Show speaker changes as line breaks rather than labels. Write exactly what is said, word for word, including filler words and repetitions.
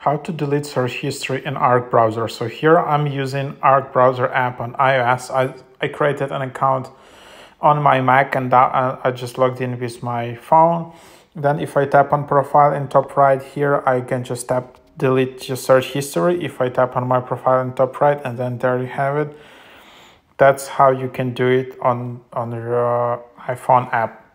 how to delete search history in Arc browser. So here I'm using Arc browser app on iOS. I, I created an account on my Mac and that, I just logged in with my phone. Then if I tap on profile in top right here, I can just tap delete your search history. If I tap on my profile in top right, and then there you have it. That's how you can do it on, on your iPhone app.